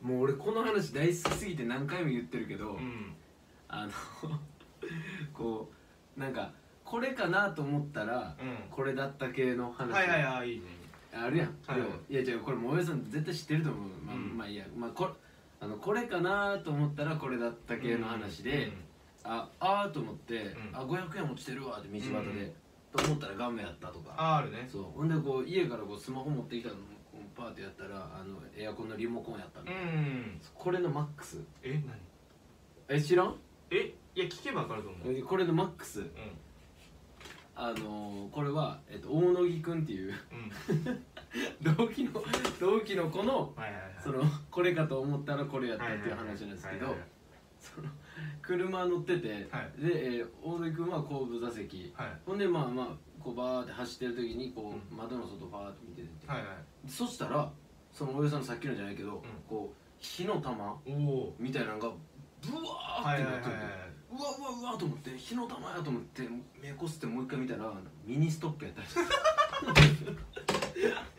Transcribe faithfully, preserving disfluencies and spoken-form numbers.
もう俺この話大好きすぎて何回も言ってるけど、 うん、 あのこうなんかこれかなと思ったら、 うん、 これだった系の話、 はいはいはい、いいね、 あるやん、 はいはいいや違う、これもう親さん絶対知ってると思う、まあ、うん、まあいいや、まあ、こあのこれかなと思ったらこれだった系の話で、うん、ああーと思って、うん、あごひゃくえん落ちてるわって道端で、うん、と思ったらガムやったとか、 ああるね。 そうほんでこう家からこうスマホ持ってきたのパーってやったらあのエアコンのリモコンやったみたいな、うん、これのマックス。 え何え知らん。 えいや聞けば分かると思う。 これのマックス、うん、あのー、これは、えっと、大野木くんっていう、うん、同期の同期の子の、はいはいはい、そのこれかと思ったらこれやったっていう話なんですけど、その車乗ってて、はい、で、えー、大野木くんは後部座席、はい、ほんでまあまあこうバーって走ってる時にこう、うん、窓の外バーって見てて、はいはい、そしたらそのおよさんのさっきのじゃないけど、うん、こう火の玉みたいなのがブワーってなってて、うわうわうわと思って火の玉やと思って目こすってもう一回見たらミニストップやったりして